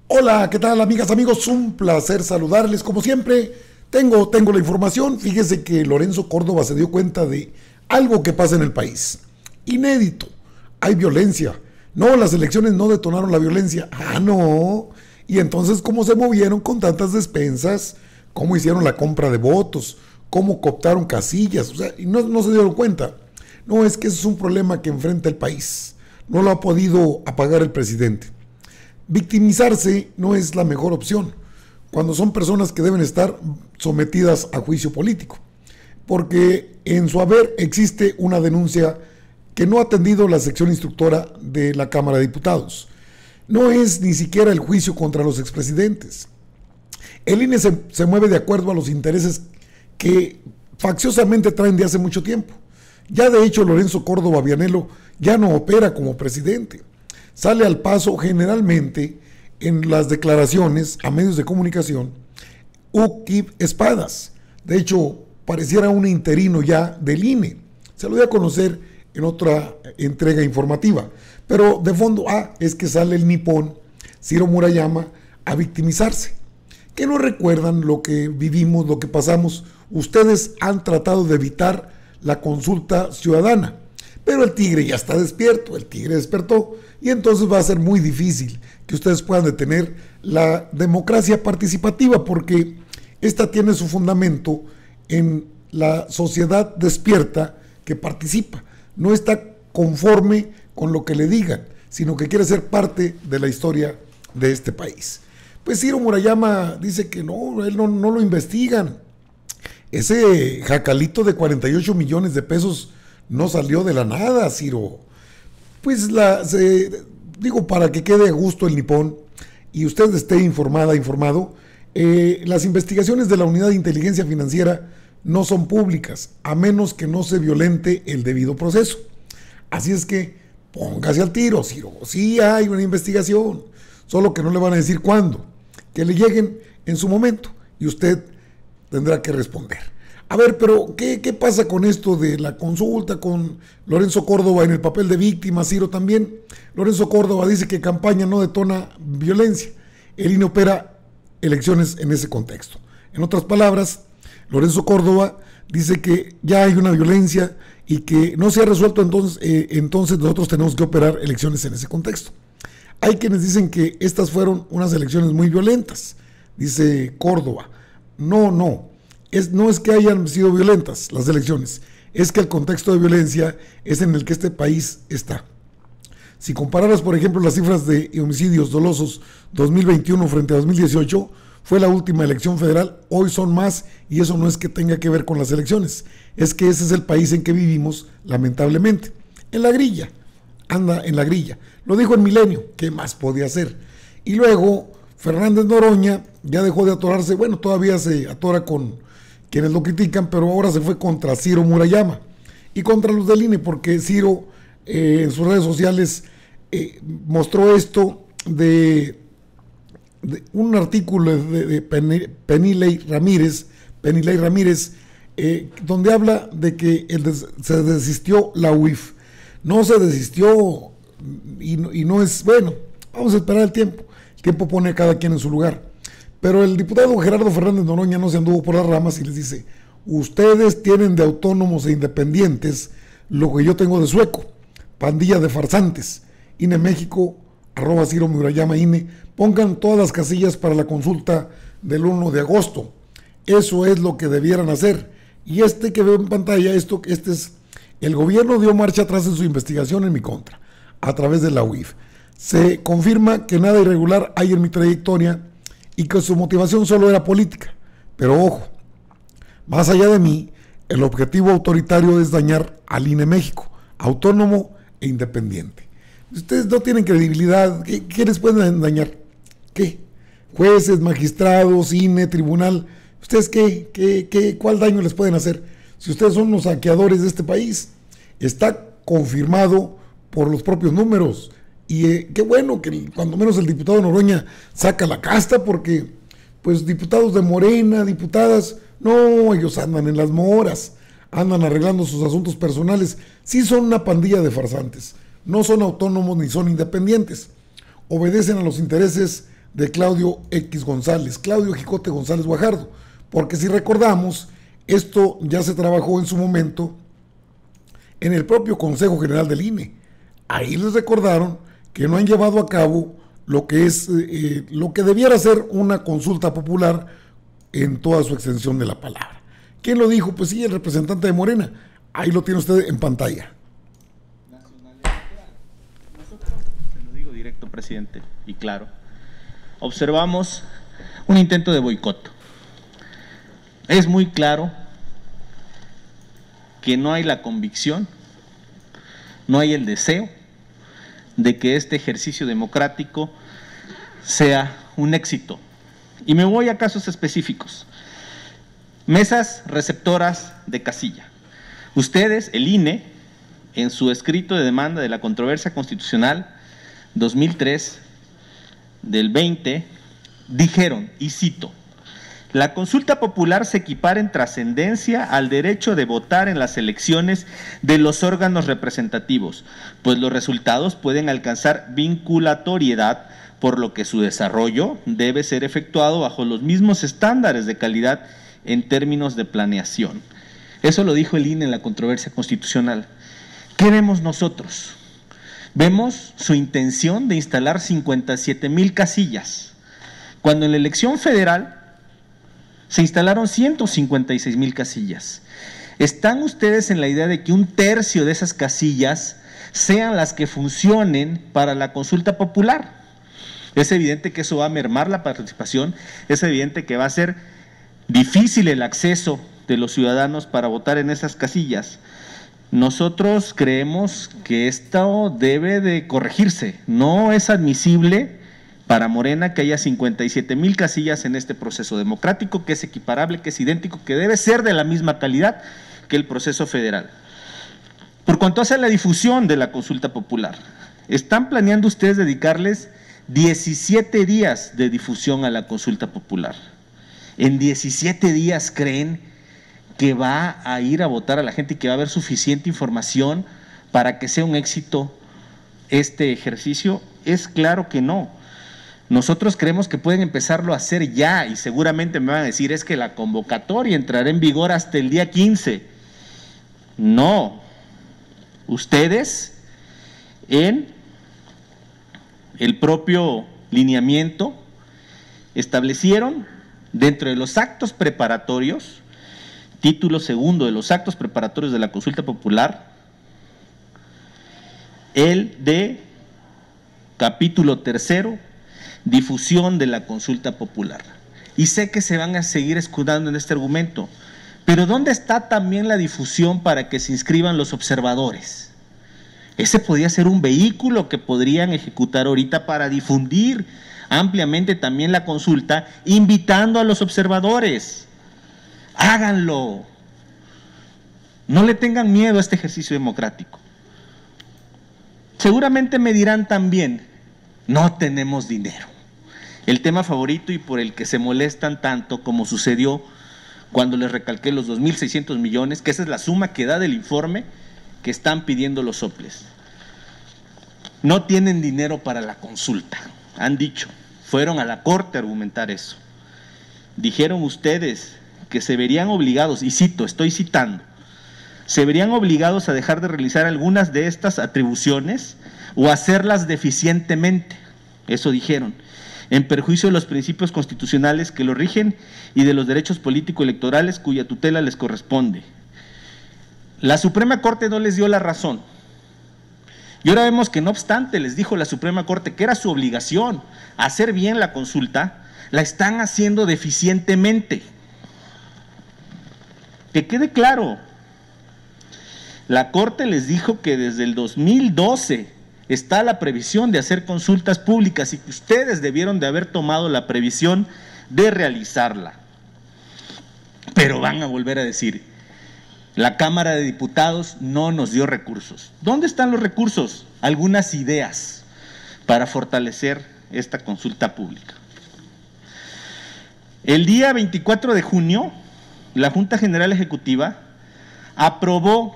Hola, ¿qué tal amigas, amigos? Un placer saludarles como siempre. Tengo la información. Fíjese que Lorenzo Córdoba se dio cuenta de algo que pasa en el país. Inédito. Hay violencia. No, las elecciones no detonaron la violencia. Ah, no. Y entonces, ¿cómo se movieron con tantas despensas? ¿Cómo hicieron la compra de votos? ¿Cómo cooptaron casillas? O sea, y no se dieron cuenta. No, es que ese es un problema que enfrenta el país. No lo ha podido apagar el presidente. Victimizarse no es la mejor opción cuando son personas que deben estar sometidas a juicio político, porque en su haber existe una denuncia que no ha atendido la sección instructora de la Cámara de Diputados. No es ni siquiera el juicio contra los expresidentes. El INE se mueve de acuerdo a los intereses que facciosamente traen de hace mucho tiempo. Ya de hecho Lorenzo Córdoba Vianello ya no opera como presidente. Sale al paso generalmente en las declaraciones a medios de comunicación Uquib Espadas. De hecho, pareciera un interino ya del INE. Se lo voy a conocer en otra entrega informativa. Pero de fondo, es que sale el nipón Ciro Murayama a victimizarse. ¿Que no recuerdan lo que vivimos, lo que pasamos? Ustedes han tratado de evitar la consulta ciudadana. Pero el tigre ya está despierto, el tigre despertó y entonces va a ser muy difícil que ustedes puedan detener la democracia participativa porque esta tiene su fundamento en la sociedad despierta que participa. No está conforme con lo que le digan, sino que quiere ser parte de la historia de este país. Pues Ciro Murayama dice que no, él no lo investigan. Ese jacalito de 48 millones de pesos no salió de la nada, Ciro. Pues digo, para que quede a gusto el nipón y usted esté informado, las investigaciones de la Unidad de Inteligencia Financiera no son públicas, a menos que no se violente el debido proceso. Así es que póngase al tiro, Ciro. Sí hay una investigación, solo que no le van a decir cuándo, que le lleguen en su momento y usted tendrá que responder. A ver, pero ¿qué pasa con esto de la consulta con Lorenzo Córdoba en el papel de víctima, Ciro también? Lorenzo Córdoba dice que campaña no detona violencia. El INE opera elecciones en ese contexto. En otras palabras, Lorenzo Córdoba dice que ya hay una violencia y que no se ha resuelto, entonces nosotros tenemos que operar elecciones en ese contexto. Hay quienes dicen que estas fueron unas elecciones muy violentas, dice Córdoba. No es que hayan sido violentas las elecciones, es que el contexto de violencia es en el que este país está. Si compararas, por ejemplo, las cifras de homicidios dolosos 2021 frente a 2018, fue la última elección federal, hoy son más y eso no es que tenga que ver con las elecciones, es que ese es el país en que vivimos, lamentablemente. En la grilla, anda en la grilla. Lo dijo en Milenio, ¿qué más podía hacer? Y luego Fernández Noroña ya dejó de atorarse, bueno, todavía se atora con quienes lo critican, pero ahora se fue contra Ciro Murayama y contra los del INE, porque Ciro en sus redes sociales mostró esto de un artículo de Penilei Ramírez, donde habla de que se desistió la UIF. No se desistió y no es, bueno, vamos a esperar el tiempo. El tiempo pone a cada quien en su lugar. Pero el diputado Gerardo Fernández Noroña no se anduvo por las ramas y les dice: ustedes tienen de autónomos e independientes lo que yo tengo de sueco, pandilla de farsantes. INE México, @Ciro Murayama INE, pongan todas las casillas para la consulta del 1 de agosto. Eso es lo que debieran hacer. Y que veo en pantalla, este es: el gobierno dio marcha atrás en su investigación en mi contra, a través de la UIF. Se confirma que nada irregular hay en mi trayectoria y que su motivación solo era política. Pero ojo, más allá de mí, el objetivo autoritario es dañar al INE México, autónomo e independiente. Ustedes no tienen credibilidad. ¿Qué les pueden dañar? ¿Qué? Jueces, magistrados, INE, tribunal. ¿Ustedes cuál daño les pueden hacer? Si ustedes son los saqueadores de este país, está confirmado por los propios números. Y qué bueno que cuando menos el diputado Noroña saca la casta, porque pues diputados de Morena, diputadas, no, ellos andan en las moras, andan arreglando sus asuntos personales. Sí son una pandilla de farsantes, no son autónomos ni son independientes, obedecen a los intereses de Claudio X González, Claudio Jicote González Guajardo, porque si recordamos, esto ya se trabajó en su momento en el propio Consejo General del INE. Ahí les recordaron que no han llevado a cabo lo que es lo que debiera ser una consulta popular en toda su extensión de la palabra. ¿Quién lo dijo? Pues sí, el representante de Morena. Ahí lo tiene usted en pantalla. Nosotros, se lo digo directo, presidente, y claro, observamos un intento de boicot. Es muy claro que no hay la convicción, no hay el deseo de que este ejercicio democrático sea un éxito. Y me voy a casos específicos. Mesas receptoras de casilla. Ustedes, el INE, en su escrito de demanda de la controversia constitucional 2003 del 20, dijeron, y cito: la consulta popular se equipara en trascendencia al derecho de votar en las elecciones de los órganos representativos, pues los resultados pueden alcanzar vinculatoriedad, por lo que su desarrollo debe ser efectuado bajo los mismos estándares de calidad en términos de planeación. Eso lo dijo el INE en la controversia constitucional. ¿Qué vemos nosotros? Vemos su intención de instalar 57,000 casillas, cuando en la elección federal se instalaron 156,000 casillas. ¿Están ustedes en la idea de que 1/3 de esas casillas sean las que funcionen para la consulta popular? Es evidente que eso va a mermar la participación, es evidente que va a ser difícil el acceso de los ciudadanos para votar en esas casillas. Nosotros creemos que esto debe de corregirse. No es admisible para Morena que haya 57,000 casillas en este proceso democrático, que es equiparable, que es idéntico, que debe ser de la misma calidad que el proceso federal. Por cuanto hace a la difusión de la consulta popular, ¿están planeando ustedes dedicarles 17 días de difusión a la consulta popular? ¿En 17 días creen que va a ir a votar a la gente y que va a haber suficiente información para que sea un éxito este ejercicio? Es claro que no. Nosotros creemos que pueden empezarlo a hacer ya, y seguramente me van a decir, es que la convocatoria entrará en vigor hasta el día 15. No. Ustedes, en el propio lineamiento, establecieron dentro de los actos preparatorios, título segundo de los actos preparatorios de la consulta popular, el de capítulo tercero, difusión de la consulta popular. Y sé que se van a seguir escudando en este argumento, pero ¿dónde está también la difusión para que se inscriban los observadores? Ese podría ser un vehículo que podrían ejecutar ahorita para difundir ampliamente también la consulta, invitando a los observadores. Háganlo. No le tengan miedo a este ejercicio democrático. Seguramente me dirán también, no tenemos dinero. El tema favorito y por el que se molestan tanto, como sucedió cuando les recalqué los 2,600 millones, que esa es la suma que da del informe que están pidiendo los soples. No tienen dinero para la consulta, han dicho, fueron a la corte a argumentar eso. Dijeron ustedes que se verían obligados, y cito, estoy citando, se verían obligados a dejar de realizar algunas de estas atribuciones o hacerlas deficientemente, eso dijeron, en perjuicio de los principios constitucionales que lo rigen y de los derechos político-electorales cuya tutela les corresponde. La Suprema Corte no les dio la razón. Y ahora vemos que no obstante les dijo la Suprema Corte que era su obligación hacer bien la consulta, la están haciendo deficientemente. Que quede claro, la Corte les dijo que desde el 2012 está la previsión de hacer consultas públicas y que ustedes debieron de haber tomado la previsión de realizarla. Pero van a volver a decir, la Cámara de Diputados no nos dio recursos. ¿Dónde están los recursos? Algunas ideas para fortalecer esta consulta pública. El día 24 de junio, la Junta General Ejecutiva aprobó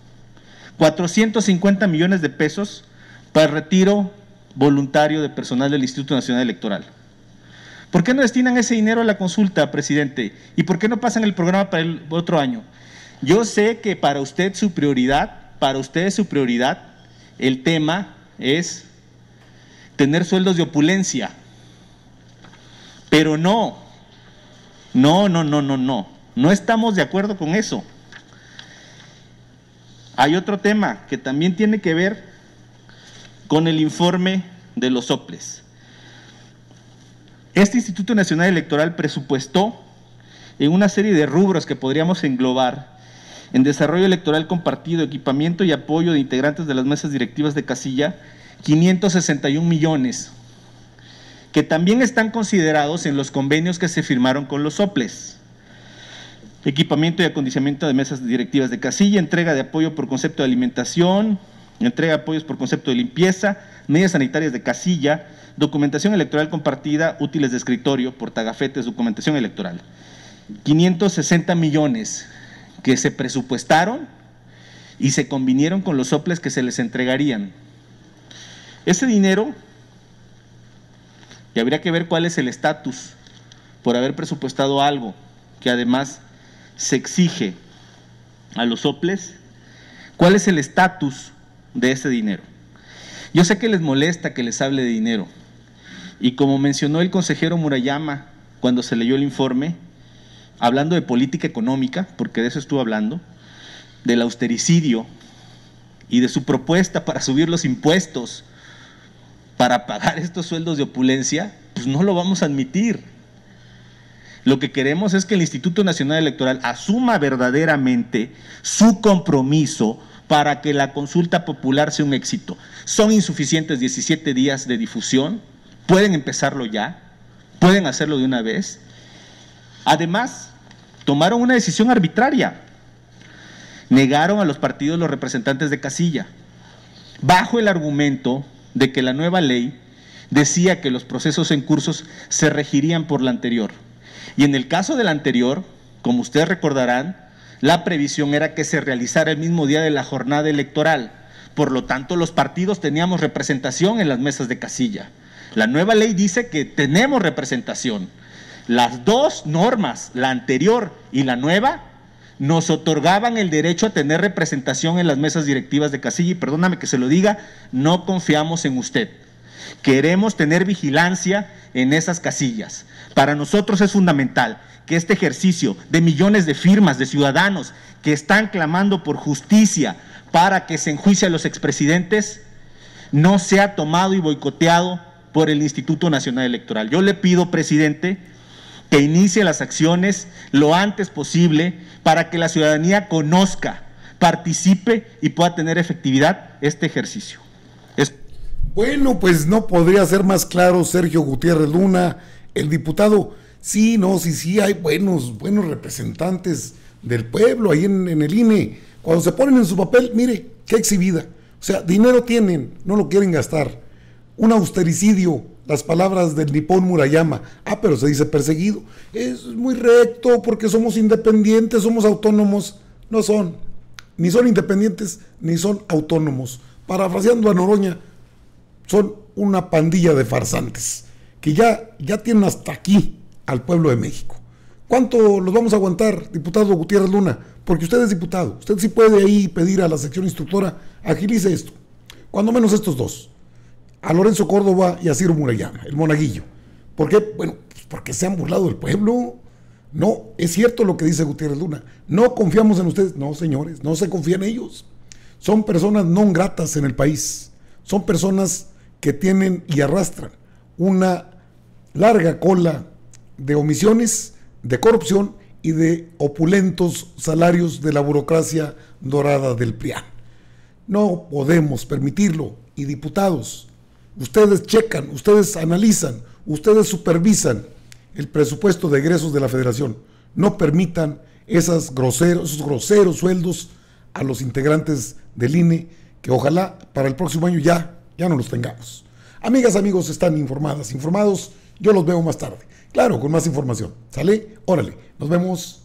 450 millones de pesos para el retiro voluntario de personal del Instituto Nacional Electoral. ¿Por qué no destinan ese dinero a la consulta, presidente? ¿Y por qué no pasan el programa para el otro año? Yo sé que para usted su prioridad, el tema es tener sueldos de opulencia. Pero no estamos de acuerdo con eso. Hay otro tema que también tiene que ver con el informe de los soples. Este Instituto Nacional Electoral presupuestó en una serie de rubros que podríamos englobar en desarrollo electoral compartido, equipamiento y apoyo de integrantes de las mesas directivas de casilla, 561 millones, que también están considerados en los convenios que se firmaron con los soples. Equipamiento y acondicionamiento de mesas directivas de casilla, entrega de apoyo por concepto de alimentación, entrega de apoyos por concepto de limpieza, medidas sanitarias de casilla, documentación electoral compartida, útiles de escritorio, portagafetes, documentación electoral. 560 millones que se presupuestaron y se convinieron con los soples que se les entregarían. Ese dinero, y habría que ver cuál es el estatus por haber presupuestado algo que además se exige a los soples, ¿cuál es el estatus de ese dinero? Yo sé que les molesta que les hable de dinero, y como mencionó el consejero Murayama cuando se leyó el informe, hablando de política económica, porque de eso estuvo hablando, del austericidio y de su propuesta para subir los impuestos para pagar estos sueldos de opulencia, pues no lo vamos a admitir. Lo que queremos es que el Instituto Nacional Electoral asuma verdaderamente su compromiso para que la consulta popular sea un éxito. Son insuficientes 17 días de difusión, pueden empezarlo ya, pueden hacerlo de una vez. Además, tomaron una decisión arbitraria, negaron a los partidos los representantes de casilla, bajo el argumento de que la nueva ley decía que los procesos en cursos se regirían por la anterior. Y en el caso de la anterior, como ustedes recordarán, la previsión era que se realizara el mismo día de la jornada electoral. Por lo tanto, los partidos teníamos representación en las mesas de casilla. La nueva ley dice que tenemos representación. Las dos normas, la anterior y la nueva, nos otorgaban el derecho a tener representación en las mesas directivas de casilla, y perdóname que se lo diga, no confiamos en usted. Queremos tener vigilancia en esas casillas. Para nosotros es fundamental que este ejercicio de millones de firmas de ciudadanos que están clamando por justicia para que se enjuicie a los expresidentes no sea tomado y boicoteado por el Instituto Nacional Electoral. Yo le pido, presidente, que inicie las acciones lo antes posible para que la ciudadanía conozca, participe y pueda tener efectividad este ejercicio. Bueno, pues no podría ser más claro Sergio Gutiérrez Luna, el diputado. Sí, hay buenos representantes del pueblo ahí en el INE. Cuando se ponen en su papel, mire, qué exhibida. O sea, dinero tienen, no lo quieren gastar. Un austericidio, las palabras del nipón Murayama. Pero se dice perseguido. Es muy recto porque somos independientes, somos autónomos. No son, ni son independientes, ni son autónomos. Parafraseando a Noroña, son una pandilla de farsantes que ya tienen hasta aquí al pueblo de México. ¿Cuánto los vamos a aguantar, diputado Gutiérrez Luna? Porque usted es diputado, usted sí puede ahí pedir a la sección instructora, agilice esto, cuando menos estos dos, a Lorenzo Córdoba y a Ciro Murayama, el monaguillo. ¿Por qué? Bueno, pues porque se han burlado del pueblo. No, es cierto lo que dice Gutiérrez Luna, no confiamos en ustedes. No, señores, no se confía en ellos. Son personas no gratas en el país, son personas que tienen y arrastran una larga cola de omisiones, de corrupción y de opulentos salarios de la burocracia dorada del PRIAN. No podemos permitirlo. Y diputados, ustedes checan, ustedes analizan, ustedes supervisan el presupuesto de egresos de la Federación. No permitan esos groseros sueldos a los integrantes del INE, que ojalá para el próximo año ya no los tengamos. Amigas, amigos, están informados. Yo los veo más tarde. Claro, con más información. ¿Sale? Órale, nos vemos.